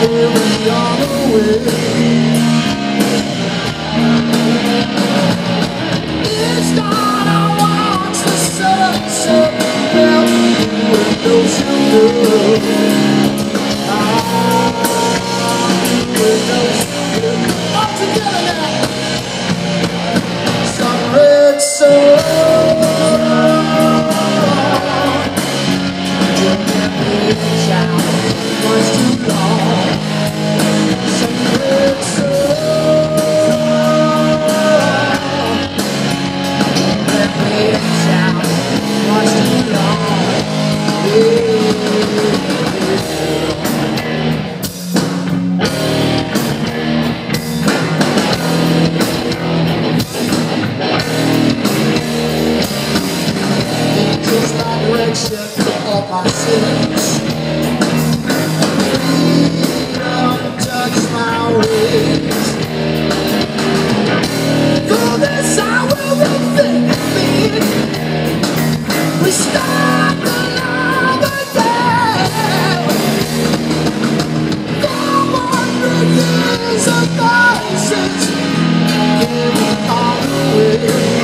carry on away. Each night I watch the sunset melt with ocean blue. With ocean blue. All together now. Some red sun. Was too long. Some red sun. Was too long. Just like direction for all my sins. We start another day. 400 years of voices giving all away.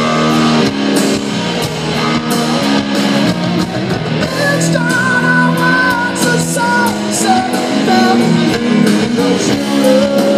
Each time I watch the sunset melt in the ocean.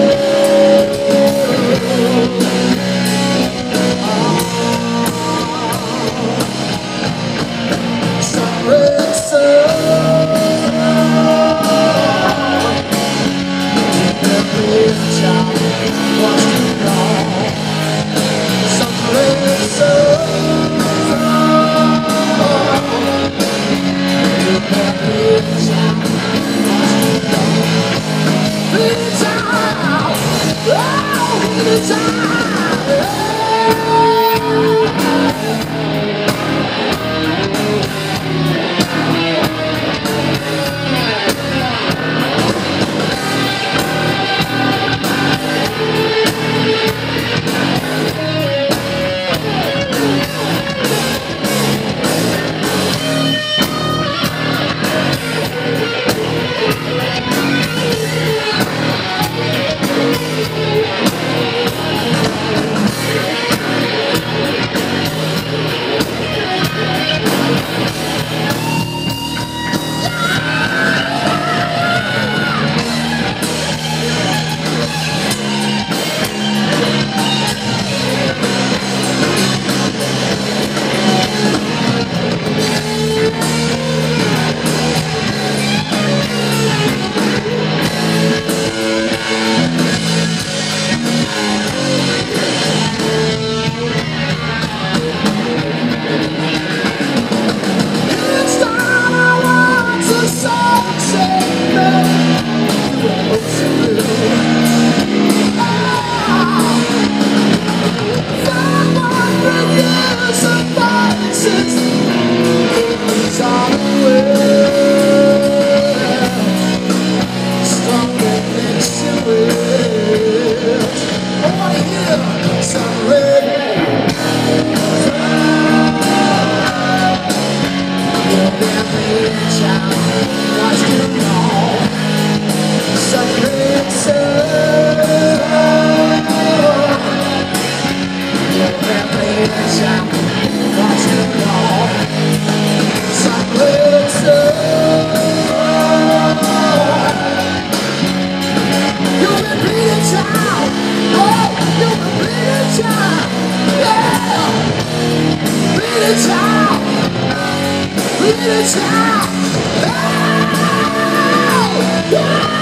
It's out. Oh, yeah.